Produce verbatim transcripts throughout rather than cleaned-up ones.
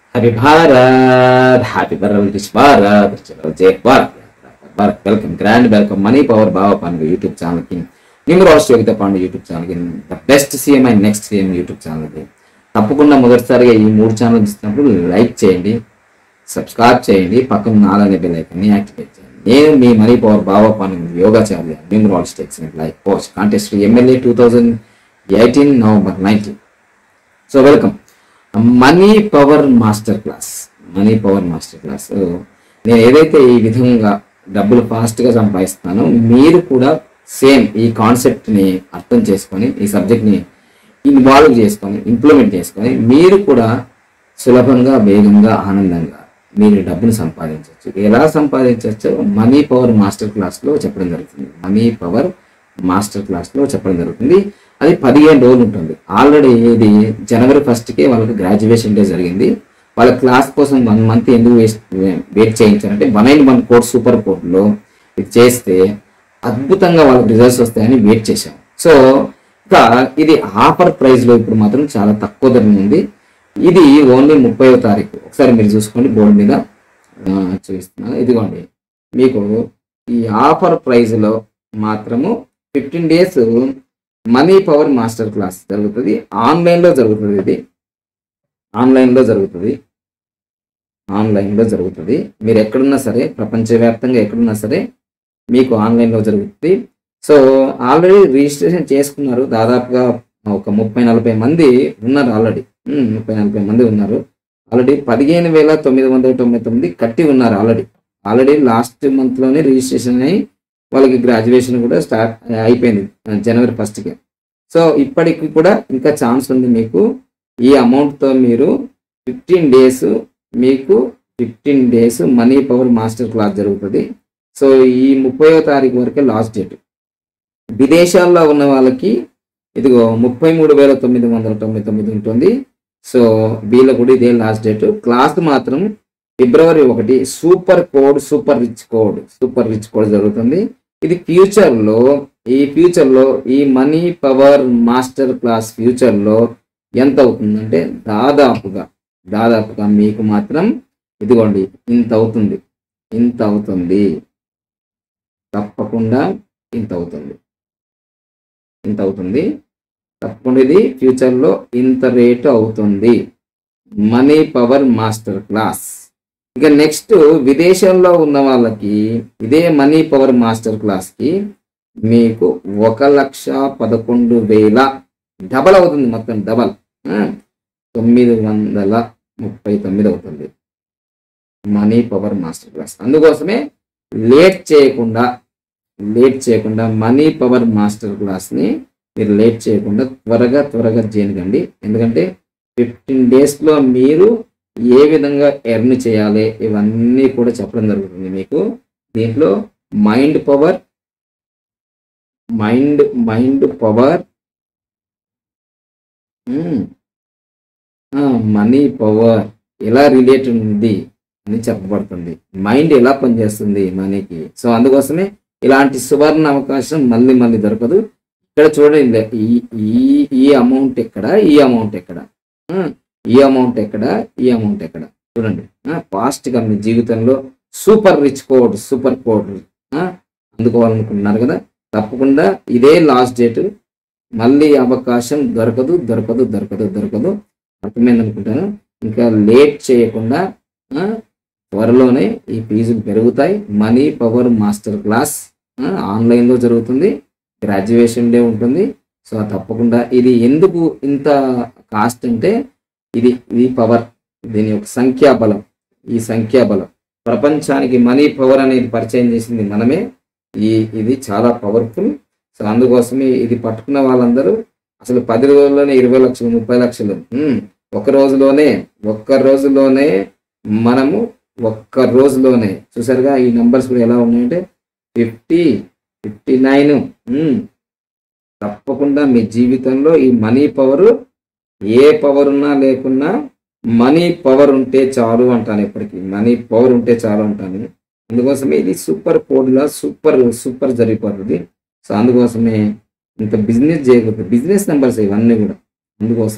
Happy Bharat happy Bharat rich Bharat చలో జై Bharat Bharat welcome grand welcome money power Bava Panduga YouTube ఛానల్కి న్యూమరాలజీ యోగిత పండుగ యూట్యూబ్ ఛానల్కి the best CM and next CM YouTube ఛానల్కి తప్పకుండా మొదటిసారిగా ఈ మూడు ఛానల్ ఇచ్చినప్పుడు లైక్ చేయండి, సబ్స్క్రైబ్ చేయండి, పక్కన నాలుగు బెల్ ఐకాన్ని యాక్టివేట్ చేయండి. నేను మీ మనీ పవర్ బావ పండుగ యోగాచార్య numerology excellent life coach contest MLA two thousand eighteen November nineteen. So welcome money power master class. Money power master class నేను ఏదైతే ఈ విధంగా డబ్బులు ఫాస్ట్గా సంపాదిస్తానో మీరు కూడా సేమ్ ఈ కాన్సెప్ట్ని అర్థం చేసుకొని ఈ సబ్జెక్ట్ని ఇన్వాల్వ్ చేసుకొని ఇంప్లిమెంట్ చేసుకొని మీరు కూడా సులభంగా వేగంగా ఆనందంగా మీరు డబ్బును సంపాదించవచ్చు. ఎలా సంపాదించవచ్చు మనీ పవర్ మాస్టర్ క్లాస్లో చెప్పడం జరుగుతుంది. మనీ పవర్ మాస్టర్ క్లాస్లో చెప్పడం జరుగుతుంది. అది పదిహేను రోజులు ఉంటుంది. ఆల్రెడీ ఇది జనవరి ఫస్ట్కే వాళ్ళకి గ్రాడ్యుయేషన్ డే జరిగింది. వాళ్ళ క్లాస్ కోసం వన్ మంత్ ఎందుకు వేస్ట్ వెయిట్ చేయించారంటే one and one code super కోడ్లో ఇది చేస్తే అద్భుతంగా వాళ్ళకి రిజల్ట్స్ వస్తాయని వెయిట్ చేశాం. సో ఇంకా ఇది ఆఫర్ ప్రైస్లో ఇప్పుడు మాత్రం చాలా తక్కువ ధర ఉంది. ఇది ఓన్లీ ముప్పైవ తారీఖు. ఒకసారి మీరు చూసుకోండి, బోర్డు మీద చూపిస్తున్నాను. ఇదిగోండి, మీకు ఈ ఆఫర్ ప్రైస్లో మాత్రము fifteen days money power master class జరుగుతుంది. ఆన్లైన్లో జరుగుతుంది. ఇది ఆన్లైన్లో జరుగుతుంది ఆన్లైన్లో జరుగుతుంది మీరు ఎక్కడున్నా సరే, ప్రపంచవ్యాప్తంగా ఎక్కడున్నా సరే మీకు ఆన్లైన్లో జరుగుతుంది. సో ఆల్రెడీ రిజిస్ట్రేషన్ చేసుకున్నారు. దాదాపుగా ఒక ముప్పై నలభై మంది ఉన్నారు. ఆల్రెడీ ముప్పై నలభై మంది ఉన్నారు. ఆల్రెడీ పదిహేను వేల తొమ్మిది వందల తొంభై తొమ్మిది కట్టి ఉన్నారు. ఆల్రెడీ ఆల్రెడీ లాస్ట్ మంత్లోనే రిజిస్ట్రేషన్ అయ్యి వాళ్ళకి గ్రాడ్యుయేషన్ కూడా స్టార్ట్ అయిపోయింది జనవరి ఫస్ట్కి. సో ఇప్పటికి కూడా ఇంకా ఛాన్స్ ఉంది మీకు. ఈ అమౌంట్తో మీరు ఫిఫ్టీన్ డేస్ మీకు fifteen days money power master class జరుగుతుంది. సో ఈ ముప్పైవ తారీఖు వరకే లాస్ట్ డేట్. విదేశాల్లో ఉన్న వాళ్ళకి ఇదిగో ముప్పై మూడు వేల తొమ్మిది వందల తొంభై తొమ్మిది ఉంటుంది. సో వీళ్ళ కూడా ఇదే లాస్ట్ డేట్. క్లాస్ మాత్రం ఫిబ్రవరి ఒకటి super code super rich code super rich code జరుగుతుంది. ఇది ఫ్యూచర్లో ఈ ఫ్యూచర్లో ఈ మనీ పవర్ మాస్టర్ క్లాస్ ఫ్యూచర్లో ఎంత అవుతుందంటే దాదాపుగా దాదాపుగా మీకు మాత్రం ఇదిగోండి ఇంత అవుతుంది ఇంత అవుతుంది తప్పకుండా ఇంత అవుతుంది ఇంత అవుతుంది తప్పకుండా ఇది ఫ్యూచర్లో ఇంత రేటు అవుతుంది మనీ పవర్ మాస్టర్ క్లాస్. ఇక నెక్స్ట్ విదేశాల్లో ఉన్న వాళ్ళకి ఇదే మనీ పవర్ మాస్టర్ క్లాస్కి మీకు ఒక లక్ష పదకొండు వేల డబల్ అవుతుంది. మొత్తం డబల్ తొమ్మిది వందల ముప్పై తొమ్మిది అవుతుంది మనీ పవర్ మాస్టర్ క్లాస్. అందుకోసమే లేట్ చేయకుండా లేట్ చేయకుండా మనీ పవర్ మాస్టర్ క్లాస్ని మీరు లేట్ చేయకుండా త్వరగా త్వరగా చేయకండి. ఎందుకంటే ఫిఫ్టీన్ డేస్లో మీరు ఏ విధంగా ఎర్న్ చేయాలి ఇవన్నీ కూడా చెప్పడం జరుగుతుంది మీకు. దీంట్లో mind power mind mind power money power ఎలా రిలేట్ ఉంది అని చెప్పబడుతుంది. మైండ్ ఎలా పనిచేస్తుంది మనీకి. సో అందుకోసమే ఇలాంటి సువర్ణ అవకాశం మళ్ళీ మళ్ళీ దొరకదు. ఇక్కడ చూడండి, ఈ ఈ ఈ అమౌంట్ ఎక్కడ, ఈ అమౌంట్ ఎక్కడ, ఈ అమౌంట్ ఎక్కడ, ఈ అమౌంట్ ఎక్కడ చూడండి. ఫాస్ట్గా మీ జీవితంలో super rich code super code అందుకోవాలనుకుంటున్నారు కదా, తప్పకుండా ఇదే లాస్ట్ డేట్. మళ్ళీ అవకాశం దొరకదు దొరకదు దొరకదు దొరకదు అర్థమైంది అనుకుంటాను. ఇంకా లేట్ చేయకుండా త్వరలోనే ఈ ఫీజులు పెరుగుతాయి. మనీ పవర్ మాస్టర్ క్లాస్ ఆన్లైన్లో జరుగుతుంది. గ్రాడ్యుయేషన్ డే ఉంటుంది. సో తప్పకుండా ఇది ఎందుకు ఇంత కాస్ట్ అంటే ఇది ఇది పవర్, దీని యొక్క సంఖ్యాబలం. ఈ సంఖ్యాబలం ప్రపంచానికి మనీ పవర్ అనేది పరిచయం చేసింది మనమే. ఈ ఇది చాలా పవర్ఫుల్. సో అందుకోసమే ఇది పట్టుకున్న వాళ్ళందరూ అసలు పది రోజుల్లోనే ఇరవై లక్షలు ముప్పై లక్షలు ఒక రోజులోనే ఒక్క రోజులోనే మనము ఒక్క రోజులోనే చూసారుగా. ఈ నెంబర్స్ కూడా ఎలా ఉన్నాయంటే ఫిఫ్టీ ఫిఫ్టీ నైన్ తప్పకుండా మీ జీవితంలో ఈ మనీ పవరు ఏ పవర్ ఉన్నా లేకున్నా మనీ పవర్ ఉంటే చాలు అంటాను. ఎప్పటికీ మనీ పవర్ ఉంటే చాలు అంటాను. అందుకోసమే ఇది సూపర్ కోడ్లా సూపర్ సూపర్ జరిగిపోతుంది. సో అందుకోసమే ఇంత బిజినెస్ చేయకూడదు. బిజినెస్ నెంబర్స్ ఇవన్నీ కూడా అందుకోసమే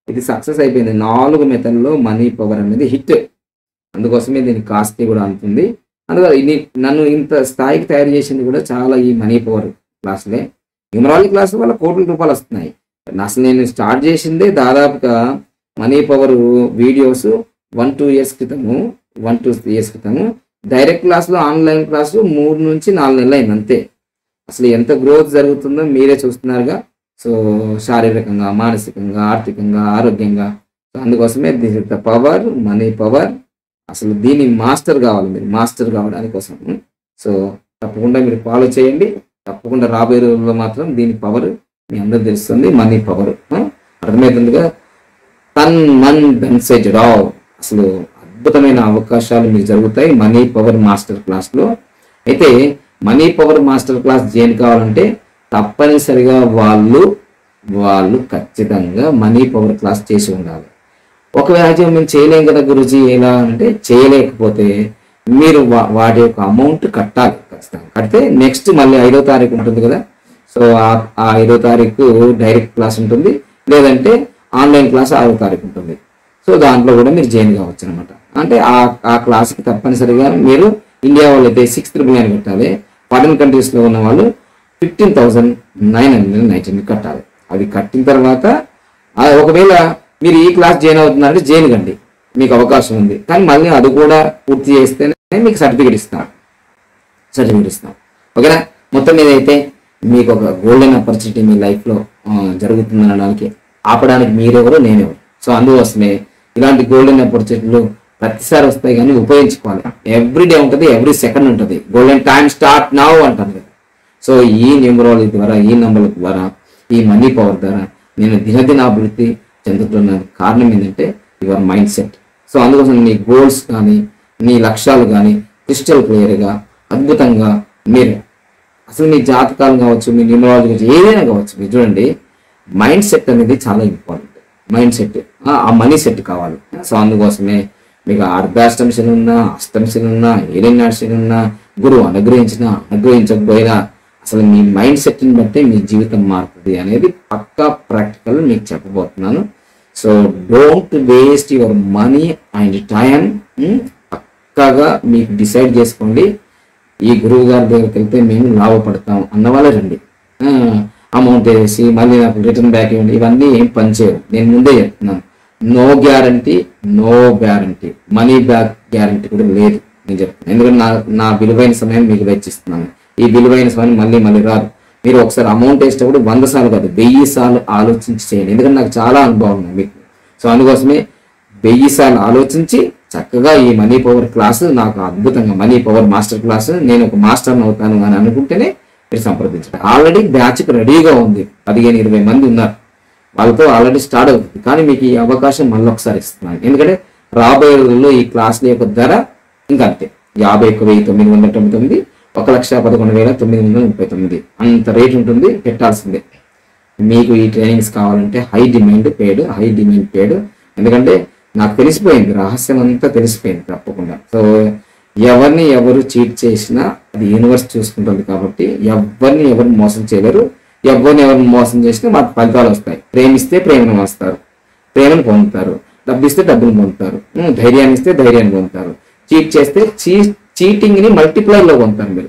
ఇది సక్సెస్ అయిపోయింది. నాలుగు మెథడ్లో మనీ పవర్ అనేది హిట్. అందుకోసమే దీని కాస్ట్ కూడా అంతుంది. అందువల్ల ఇది నన్ను ఇంత స్థాయికి తయారు చేసింది కూడా చాలా ఈ మనీ పవర్ క్లాసులే. న్యూమరాలజీ క్లాస్ వల్ల కోట్ల రూపాయలు వస్తున్నాయి. అసలు నేను స్టార్ట్ చేసిందే దాదాపుగా money power videos one two years క్రితము వన్ టూ ఇయర్స్ క్రితము డైరెక్ట్ క్లాసులో ఆన్లైన్ క్లాసు మూడు నుంచి నాలుగు నెలలు అయింది అంతే. అసలు ఎంత గ్రోత్ జరుగుతుందో మీరే చూస్తున్నారుగా. సో శారీరకంగా, మానసికంగా, ఆర్థికంగా, ఆరోగ్యంగా. సో అందుకోసమే this is the power, money power. అసలు దీన్ని మాస్టర్ కావాలి మీరు, మాస్టర్ కావడానికి కోసం. సో తప్పకుండా మీరు ఫాలో చేయండి. తప్పకుండా రాబోయే రోజుల్లో మాత్రం దీని పవర్ మీ అందరూ తెలుస్తుంది. మనీ పవర్ అర్థమవుతుందిగా. తన్ మన్ బెన్సెజ్ రావ్. అసలు అద్భుతమైన అవకాశాలు మీకు జరుగుతాయి మనీ పవర్ మాస్టర్ క్లాస్లో. అయితే money power master class join కావాలంటే తప్పనిసరిగా వాళ్ళు వాళ్ళు ఖచ్చితంగా మనీ పవర్ క్లాస్ చేసి ఉండాలి. ఒకవేళ మేము చేయలేం కదా గురుజీ ఎలా అంటే, చేయలేకపోతే మీరు వాటి యొక్క అమౌంట్ కట్టాలి ఖచ్చితంగా. కడితే నెక్స్ట్ మళ్ళీ ఐదో తారీఖు ఉంటుంది కదా. సో ఆ ఐదో తారీఖు డైరెక్ట్ క్లాస్ ఉంటుంది, లేదంటే ఆన్లైన్ క్లాస్ ఆరో తారీఖు ఉంటుంది. సో దాంట్లో కూడా మీరు జాయిన్ కావచ్చు అనమాట. అంటే ఆ ఆ క్లాస్కి తప్పనిసరిగా మీరు ఇండియా వాళ్ళు అయితే సిక్స్ త్రిబుల్ నైన్ కట్టాలి. ఫారిన్ కంట్రీస్లో ఉన్న వాళ్ళు fifteen thousand nine hundred nineteen కట్టాలి. అది కట్టిన తర్వాత ఒకవేళ మీరు ఈ క్లాస్ జాయిన్ అవుతున్నారంటే జాయిన్ కండి, మీకు అవకాశం ఉంది. కానీ మళ్ళీ అది కూడా పూర్తి చేస్తేనే మీకు సర్టిఫికేట్ ఇస్తాం సర్టిఫికేట్ ఇస్తాం ఓకేనా. మొత్తం మీద అయితే మీకు ఒక గోల్డెన్ ఆపర్చునిటీ మీ లైఫ్లో జరుగుతుందనడానికి ఆపడానికి మీరెవరు, నేనెవరు. సో అందుకోసమే ఇలాంటి గోల్డెన్ ఆపర్చునిటీలు ప్రతిసారి వస్తాయి, కానీ ఉపయోగించుకోవాలి. ఎవ్రీ డే ఉంటుంది, ఎవ్రీ సెకండ్ ఉంటుంది. గోల్డెన్ టైం స్టార్ట్ నౌ అంటారు కదా. సో ఈ న్యూమరాలజీ ద్వారా, ఈ నంబర్ల ద్వారా, ఈ మనీ పవర్ ద్వారా నేను దినదిన అభివృద్ధి చెందుతున్న కారణం ఏంటంటే యువర్ మైండ్ సెట్. సో అందుకోసం నీ గోల్స్ కానీ, నీ లక్ష్యాలు కానీ క్రిస్టల్ క్లియర్గా అద్భుతంగా మీరు అసలు మీ జాతకాలు కావచ్చు, మీ న్యూమరాలజీ కావచ్చు, ఏదైనా కావచ్చు. మీరు చూడండి, మైండ్ సెట్ అనేది చాలా ఇంపార్టెంట్. మైండ్ సెట్, ఆ మనీ సెట్ కావాలి. సో అందుకోసమే మీకు అర్ధాష్టమ శని ఉన్నా, అష్టమ శని ఉన్నా, ఏలినాటి శని ఉన్నా, గురువు అనుగ్రహించినా అనుగ్రహించకపోయినా అసలు మీ మైండ్ సెట్ని బట్టి మీ జీవితం మారుతుంది అనేది పక్కా ప్రాక్టికల్ మీకు చెప్పబోతున్నాను. So don't waste your money and time. పక్కాగా మీకు డిసైడ్ చేసుకోండి, ఈ గురువు గారి దగ్గరికి వెళ్తే మేము లాభపడతాం అన్న వాళ్ళే రండి. అమౌంట్ వేసి మళ్ళీ నాకు రిటర్న్ బ్యాక్ ఇవ్వండి, ఇవన్నీ ఏం పనిచేయవు. నేను ముందే చెప్తున్నాను, no guarantee, no guarantee. Money back guarantee కూడా లేదు నేను చెప్తున్నాను. ఎందుకంటే నా నా విలువైన సమయం మీకు వెచ్చిస్తున్నాను. ఈ విలువైన సమయం మళ్ళీ మళ్ళీ రాదు. మీరు ఒకసారి అమౌంట్ వేసేటప్పుడు వంద సార్లు కాదు, వెయ్యి సార్లు ఆలోచించి చేయండి. ఎందుకంటే నాకు చాలా అనుభవం ఉంది మీకు. సో అందుకోసమే వెయ్యి సార్లు ఆలోచించి చక్కగా ఈ మనీ పవర్ క్లాసు, నాకు అద్భుతంగా మనీ పవర్ మాస్టర్ క్లాసు, నేను ఒక మాస్టర్ని అవుతాను అని అనుకుంటేనే మీరు సంప్రదించండి. ఆల్రెడీ బ్యాచ్కి రెడీగా ఉంది, పదిహేను ఇరవై మంది ఉన్నారు, వాళ్ళతో ఆల్రెడీ స్టార్ట్ అవుతుంది. కానీ మీకు ఈ అవకాశం మళ్ళీ ఒకసారి ఇస్తున్నాను. ఎందుకంటే రాబోయే రోజుల్లో ఈ క్లాసుల యొక్క ధర ఇంకా అంతే, యాభై ఒక్క వెయ్యి తొమ్మిది వందల తొంభై తొమ్మిది ఒక లక్ష పదకొండు వేల తొమ్మిది వందల ముప్పై తొమ్మిది అంత రేట్ ఉంటుంది, పెట్టాల్సిందే. మీకు ఈ ట్రైనింగ్స్ కావాలంటే high demand paid, high demand paid. ఎందుకంటే నాకు తెలిసిపోయింది, రహస్యం అంతా తెలిసిపోయింది తప్పకుండా. సో ఎవరిని ఎవరు చీట్ చేసినా అది యూనివర్స్ చూసుకుంటుంది. కాబట్టి ఎవరిని ఎవరు మోసం చేయలేరు. ఎవరిని ఎవరిని మోసం చేసినా మాకు ఫలితాలు వస్తాయి. ప్రేమిస్తే ప్రేమను వస్తారు, ప్రేమను పొందుతారు. డబ్బిస్తే డబ్బులు పొందుతారు, ధైర్యాన్ని ఇస్తే ధైర్యాన్ని పొందుతారు. చీట్ చేస్తే చీ చీటింగ్ని మల్టిప్లైర్లో పొందుతారు మీరు.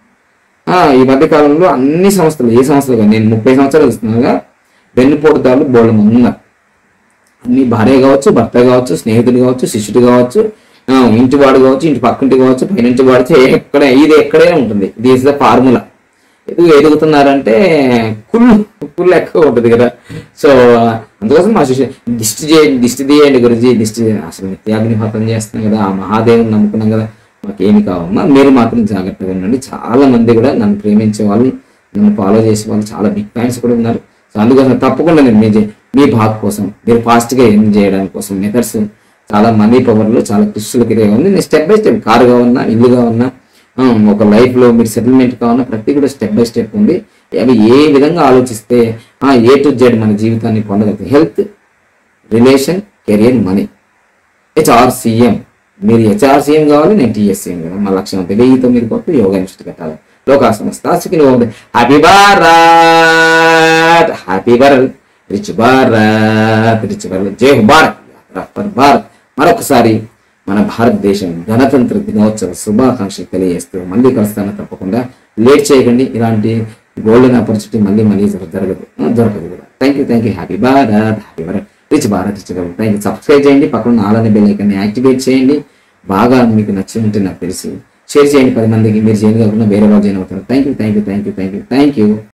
ఈ మధ్య కాలంలో అన్ని సంస్థలు, ఏ సంస్థలు కానీ నేను ముప్పై సంవత్సరాలు ఇస్తున్నాగా వెన్నుపోటుదారులు బోళ్ళ మంది ఉన్నారు. మీ భార్య కావచ్చు, భర్త కావచ్చు, స్నేహితుడు కావచ్చు, శిష్యుడు కావచ్చు, ఇంటి వాడు కావచ్చు, ఇంటి పక్కింటి కావచ్చు, పైనుంచి వాడితే ఎక్కడ ఇది ఎక్కడే ఉంటుంది. This the formula. ఎందుకు ఎదుగుతున్నారంటే కుళ్ళు కుళ్ళు ఎక్కువ ఉంటుంది కదా. సో అందుకోసం మా శిష్యు దిష్టి చేయండి, దిష్టి తీయండి గురుజీ, దిష్టి అసలు నిత్యాగ్నిహోత్రం చేస్తున్నాం కదా, ఆ మహాదేవుని నమ్ముకున్నాం కదా, మాకేమి కావమ్మా, మీరు మాత్రం జాగ్రత్తగా ఉండండి. చాలా మంది కూడా నన్ను ప్రేమించే వాళ్ళు, నన్ను ఫాలో చేసే వాళ్ళు చాలా బిగ్ ఫ్యాన్స్ కూడా ఉన్నారు. సో అందుకోసం తప్పకుండా నేను మీ మీ భాగ కోసం, మీరు ఫాస్ట్గా ఏం చేయడానికి కోసం మెథడ్స్ చాలా మనీ పవర్లో చాలా క్రిస్టల్ క్లియర్ ఉంది. నేను స్టెప్ బై స్టెప్, కారు కావన్నా, ఇల్లు కావన్నా, ఒక లైఫ్లో మీరు సెటిల్మెంట్ కావాలన్నా ప్రతి కూడా స్టెప్ బై స్టెప్ ఉంది. అవి ఏ విధంగా ఆలోచిస్తే ఏ టు జెడ్ మన జీవితాన్ని పొందగలుగుతాయి. Health, relation, career, money. HRCM, మీరు హెచ్ఆర్సీఎం కావాలి, నేను టీఎస్సీఎం కదా. మా లక్ష్యం అంతే, వెయ్యి తొమ్మిది కోట్లు యోగా ఇన్స్టిట్యూట్ కట్టాలి. లోకా సంస్థ happy Bharat, happy Bharat. Rich Bharat rich Bharat జై హో భారత్ యాత్ర ఫర్ భారత్. మరొకసారి మన భారతదేశం గణతంత్ర దినోత్సవ శుభాకాంక్షలు తెలియజేస్తూ మళ్ళీ కలుస్తాను. తప్పకుండా లేట్ చేయకండి. ఇలాంటి గోల్డెన్ ఆపర్చునిటీ మళ్ళీ మళ్ళీ జరగదు దొరకదు కూడా. Thank you thank you happy Bharat happy Bharat rich Bharat rich Bharat. Thank you. Subscribe చేయండి, పక్కన ఆల్ బెల్ ఐకాన్ని యాక్టివేట్ చేయండి. బాగా మీకు నచ్చి ఉంటే నాకు తెలిసి షేర్ చేయండి పది మందికి. మీరు చేయని కాకుండా వేరే వాళ్ళు చేయని అవుతారు. Thank you thank you thank you thank you thank you.